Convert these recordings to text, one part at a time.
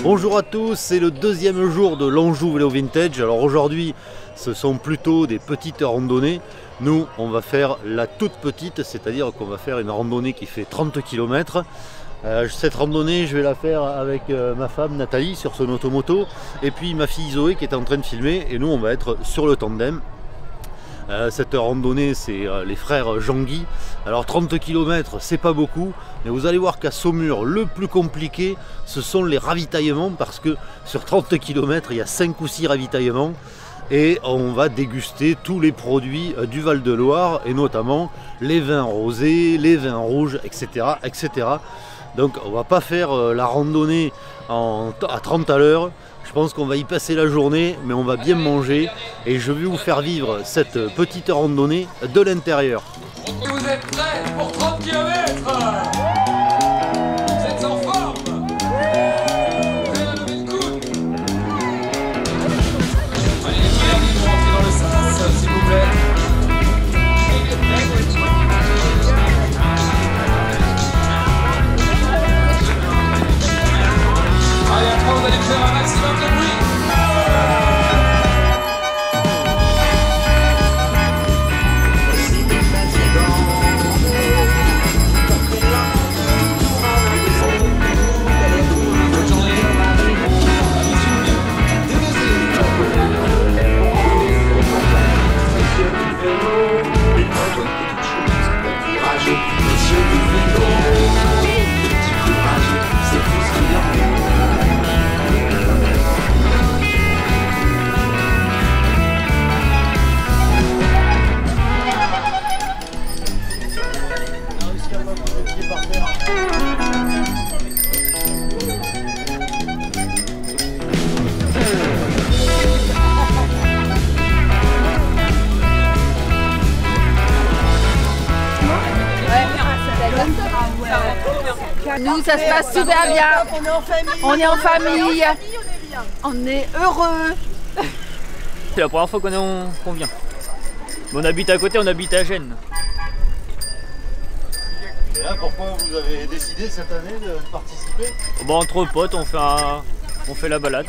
Bonjour à tous, c'est le deuxième jour de l'Anjou Vélo Vintage. Alors aujourd'hui, ce sont plutôt des petites randonnées. Nous, on va faire la toute petite, c'est-à-dire qu'on va faire une randonnée qui fait 30 km. Cette randonnée, je vais la faire avec ma femme Nathalie sur son automoto et puis ma fille Zoé qui est en train de filmer, et nous, on va être sur le tandem. Cette randonnée, c'est les frères Jean-Guy. Alors 30 km, c'est pas beaucoup, mais vous allez voir qu'à Saumur, le plus compliqué, ce sont les ravitaillements, parce que sur 30 km, il y a 5 ou 6 ravitaillements, et on va déguster tous les produits du Val-de-Loire, et notamment les vins rosés, les vins rouges, etc. etc. Donc on va pas faire la randonnée à 30 à l'heure. Je pense qu'on va y passer la journée, mais on va bien manger, et je vais vous faire vivre cette petite randonnée de l'intérieur. Vous êtes prêts pour 30 km? Vous êtes en forme? Vous avez levé le coude? Allez les triangles, vous rentrez dans le sas, s'il vous plaît. Allez, après vous allez faire un maximum de bruit. Nous, ça se passe super bien. On est en famille. On est heureux. C'est la première fois qu'on vient. On habite à côté, on habite à Gênes. Et là, pourquoi vous avez décidé cette année de participer? Bon, entre potes, on fait la balade.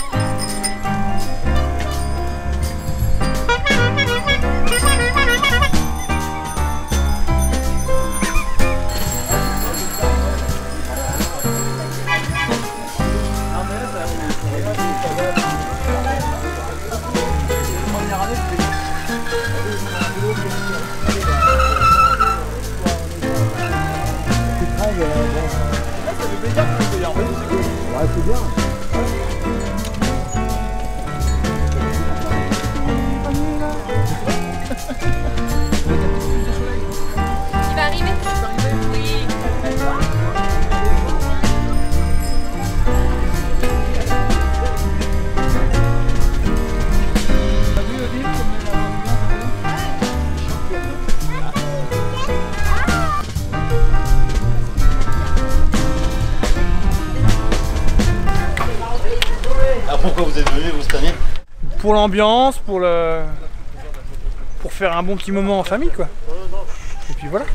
C'est bien. Il va arriver. Oui. Pourquoi vous êtes venus vous cette année? Pour l'ambiance, pour faire un bon petit moment en famille quoi. Et puis voilà.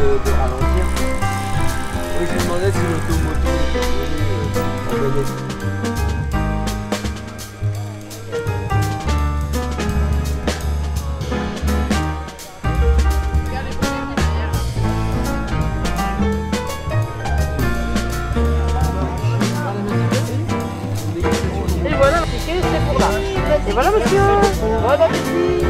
de ralentir. Oui, je me demandais si l'automoto était organisée. Et voilà, c'est pour là. Et voilà, monsieur. Bon appétit.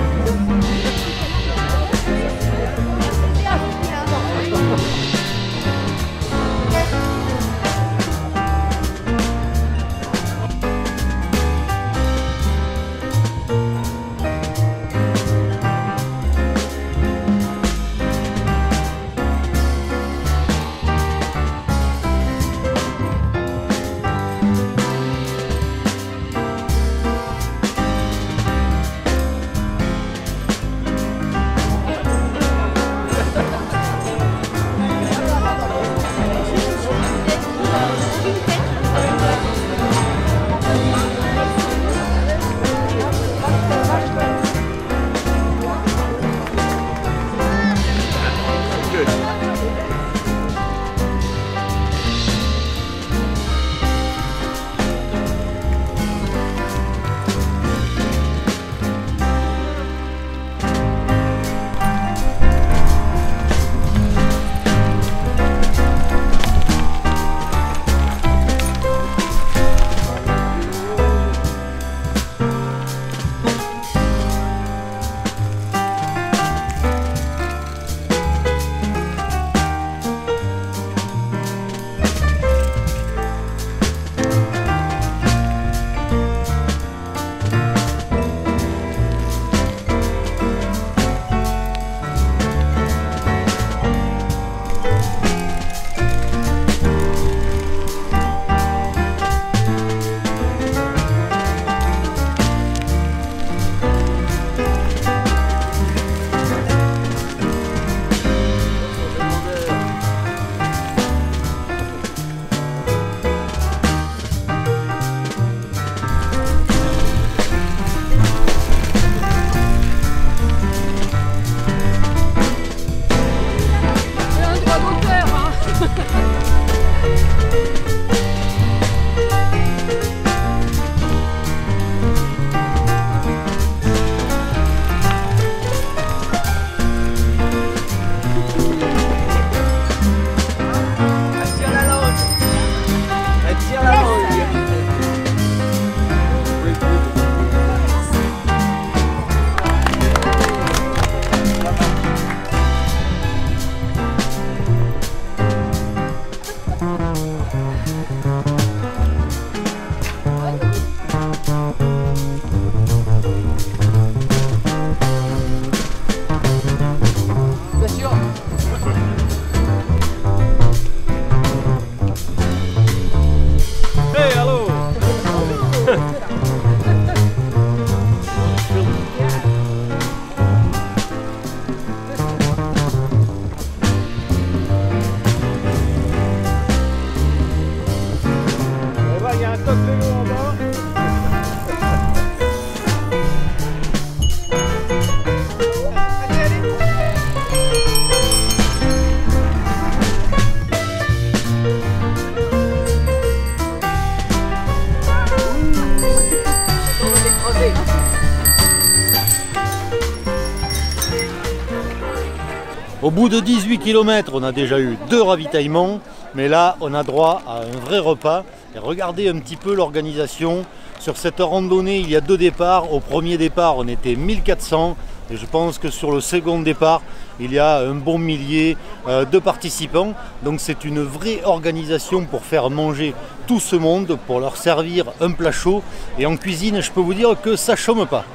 Au bout de 18 km, on a déjà eu 2 ravitaillements, mais là, on a droit à un vrai repas. Et regardez un petit peu l'organisation. Sur cette randonnée, il y a 2 départs. Au premier départ, on était 1400. Et je pense que sur le second départ, il y a un bon millier de participants. Donc c'est une vraie organisation pour faire manger tout ce monde, pour leur servir un plat chaud. Et en cuisine, je peux vous dire que ça chôme pas.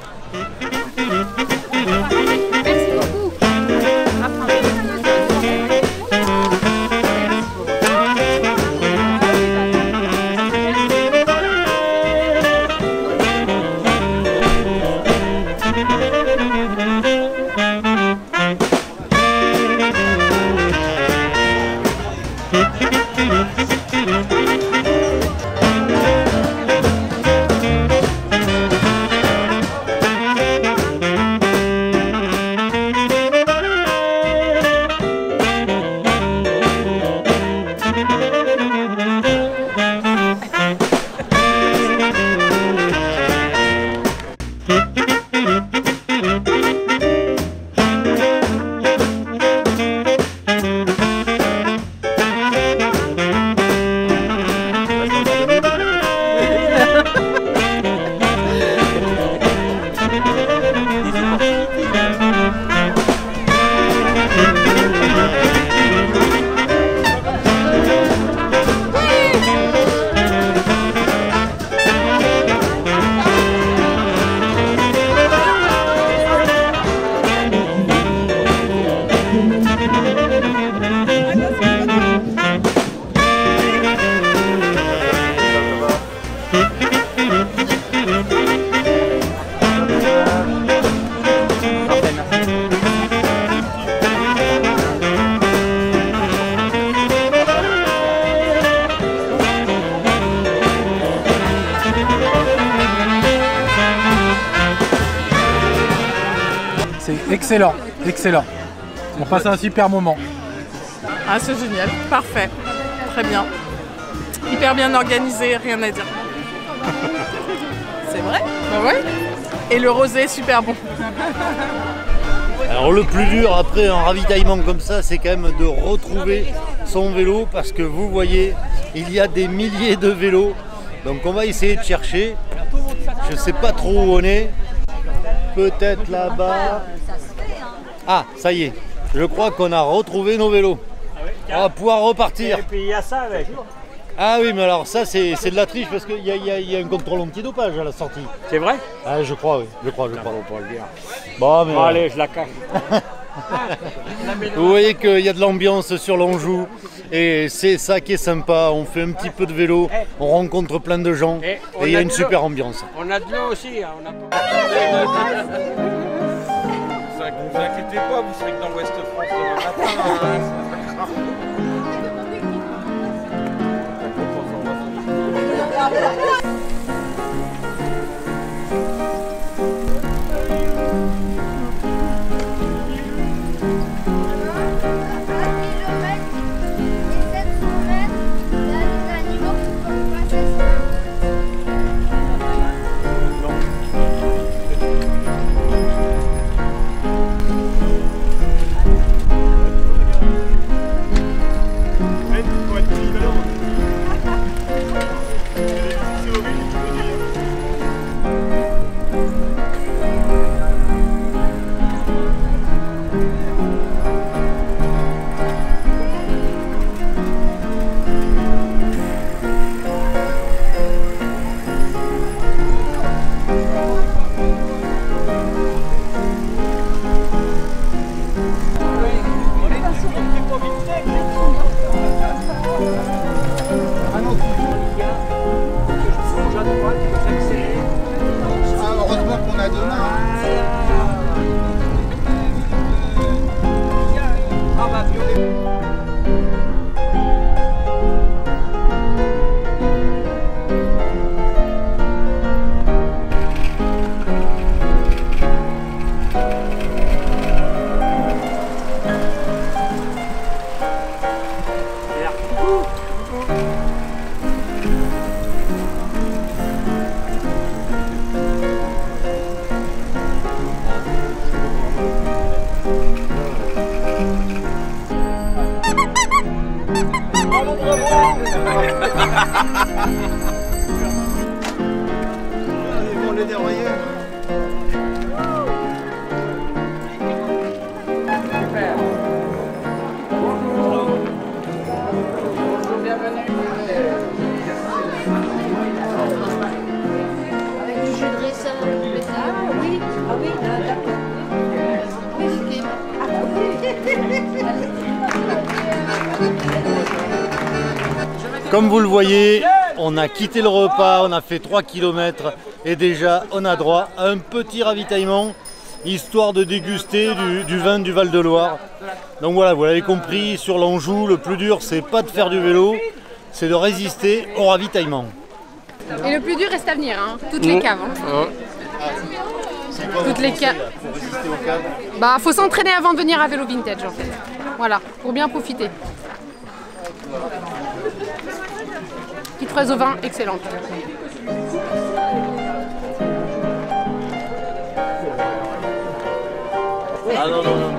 Excellent, excellent. On passe un super moment. Ah, c'est génial, parfait, très bien. Hyper bien organisé, rien à dire. C'est vrai? Bah ouais. Et le rosé, super bon. Alors le plus dur après un ravitaillement comme ça, c'est quand même de retrouver son vélo parce que vous voyez, il y a des milliers de vélos. Donc on va essayer de chercher. Je ne sais pas trop où on est. Peut-être là-bas. Ah, ça y est. Je crois qu'on a retrouvé nos vélos. On va pouvoir repartir. Et puis il y a ça avec. Ah oui, mais alors ça c'est de la triche parce qu'il y a un contrôle antidopage à la sortie. C'est vrai? Ah, je crois, oui. Je crois. On peut le dire. Bon, mais Bon, allez, je la cache. vous voyez qu'il y a de l'ambiance sur l'Anjou et c'est ça qui est sympa. On fait un petit peu de vélo, on rencontre plein de gens et il y a une super ambiance. On a de l'eau aussi. Hein, on a... Vous inquiétez pas, vous serez que dans l'Ouest France demain matin. Comme vous le voyez, on a quitté le repas, on a fait 3 km et déjà on a droit à un petit ravitaillement histoire de déguster du vin du Val-de-Loire. Donc voilà, vous l'avez compris, sur l'Anjou, le plus dur c'est pas de faire du vélo, c'est de résister au ravitaillement. Et le plus dur reste à venir, hein. Toutes les caves. Hein. Toutes les caves. Pour résister aux caves. Bah, faut s'entraîner avant de venir à Vélo Vintage en fait. Voilà, pour bien profiter. Petite fraise au vin, excellente. Ah non, non, non.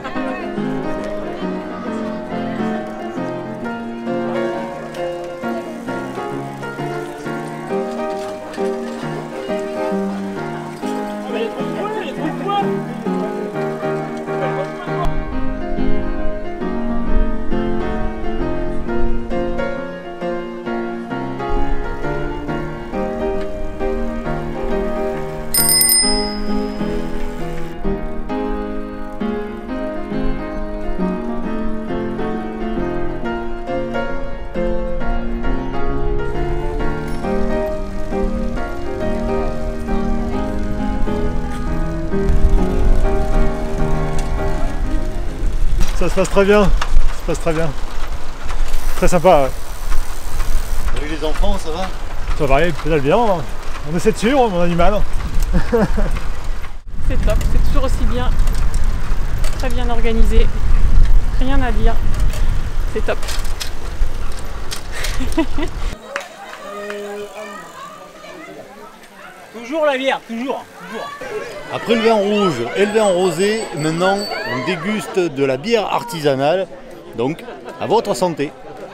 Ça se passe très bien, ça se passe très bien. Très sympa. Ouais. Avec les enfants, ça va? Ça va, il pédale bien, on essaie de suivre mon animal. C'est top, c'est toujours aussi bien très bien organisé. Rien à dire. C'est top. Toujours la bière, toujours. Après le vin rouge et le vin rosé, maintenant on déguste de la bière artisanale. Donc, à votre santé.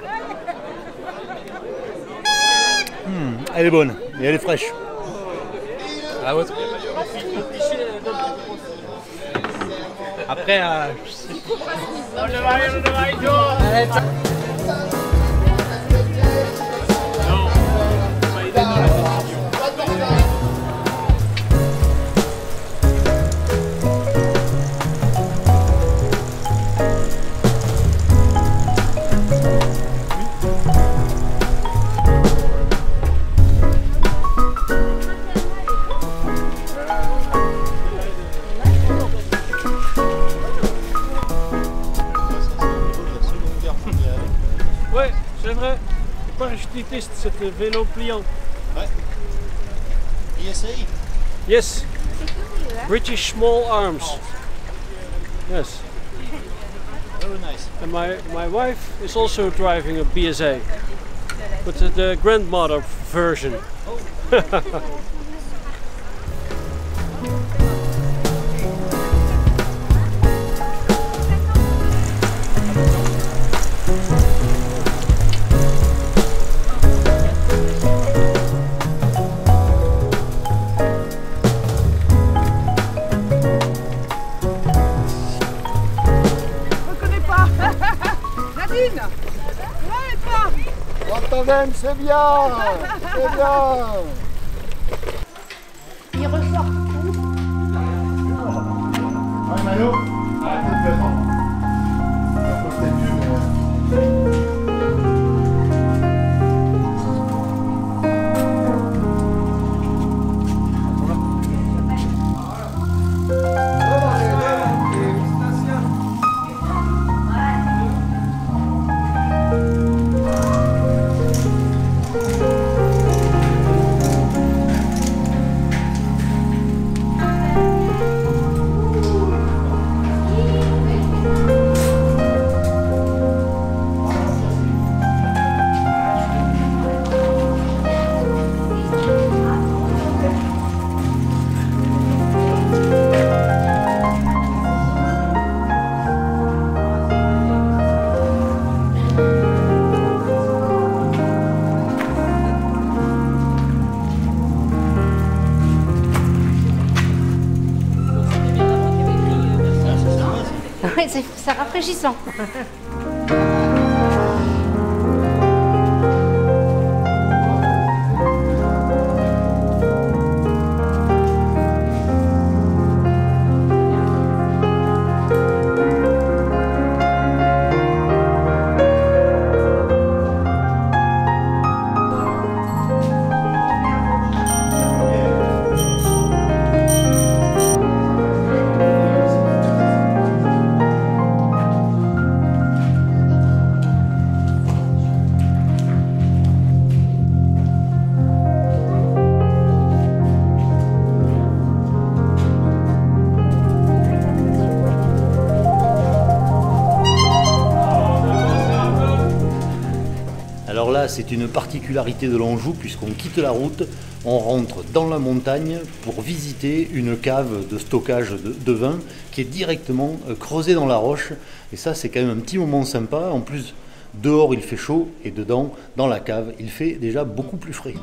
Elle est bonne et elle est fraîche. Ah ouais. Après, Ouais, c'est vrai. Les parachutistes, c'est le vélo pliant. Ouais. BSA? Yes. British Small Arms. Yes. Very nice. And my wife is also driving a BSA. But the grandmother version. C'est bien, c'est bien. Il ressort. Ouais, Mano, arrêtez de faire ça. Faut que c'est dur, Oui, c'est rafraîchissant. Alors là, c'est une particularité de l'Anjou, puisqu'on quitte la route, on rentre dans la montagne pour visiter une cave de stockage de vin qui est directement creusée dans la roche. Et ça, c'est quand même un petit moment sympa. En plus, dehors, il fait chaud et dedans, dans la cave, il fait déjà beaucoup plus frais.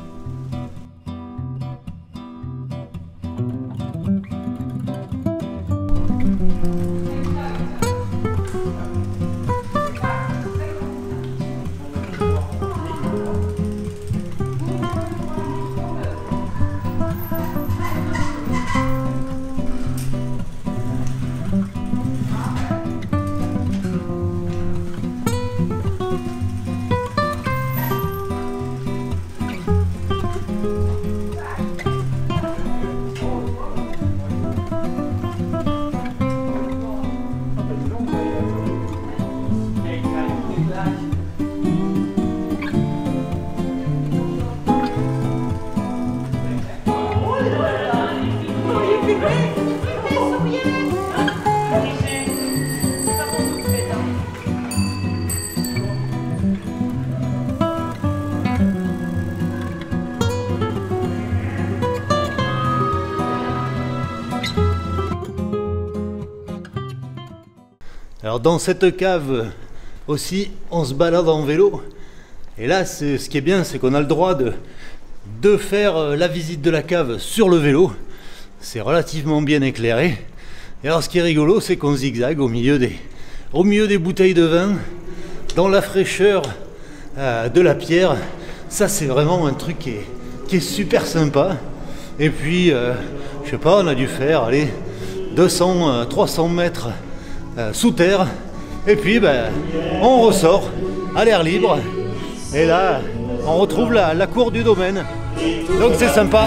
Alors dans cette cave aussi, on se balade en vélo. Et là, ce qui est bien, c'est qu'on a le droit de faire la visite de la cave sur le vélo. C'est relativement bien éclairé. Et alors ce qui est rigolo, c'est qu'on zigzague au milieu des bouteilles de vin, dans la fraîcheur de la pierre. Ça, c'est vraiment un truc qui est super sympa. Et puis, je sais pas, on a dû faire, allez, 200, 300 mètres sous terre. Et puis, on ressort à l'air libre. Et là, on retrouve la cour du domaine. Donc c'est sympa.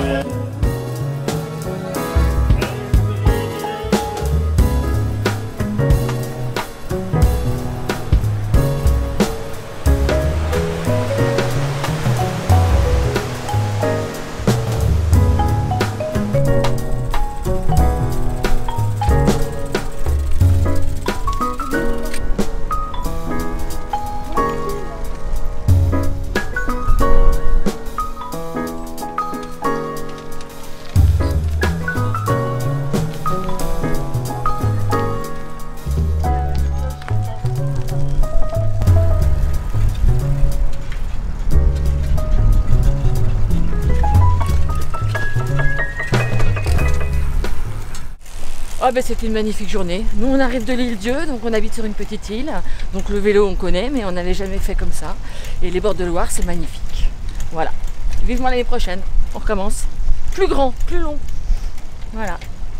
Ah ben c'était une magnifique journée. Nous on arrive de l'île Dieu, donc on habite sur une petite île. Donc le vélo on connaît, mais on n'avait jamais fait comme ça. Et les bords de Loire, c'est magnifique. Voilà. Vivement l'année prochaine. On recommence. Plus grand, plus long. Voilà.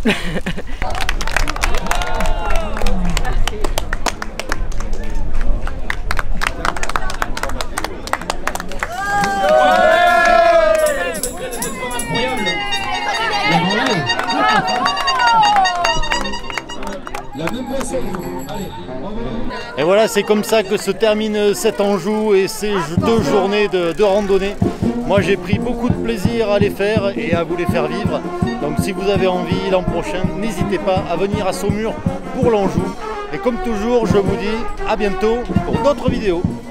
Et voilà, c'est comme ça que se termine cet Anjou et ces 2 journées de randonnée. Moi j'ai pris beaucoup de plaisir à les faire et à vous les faire vivre. Donc si vous avez envie l'an prochain, n'hésitez pas à venir à Saumur pour l'Anjou. Et comme toujours, je vous dis à bientôt pour d'autres vidéos.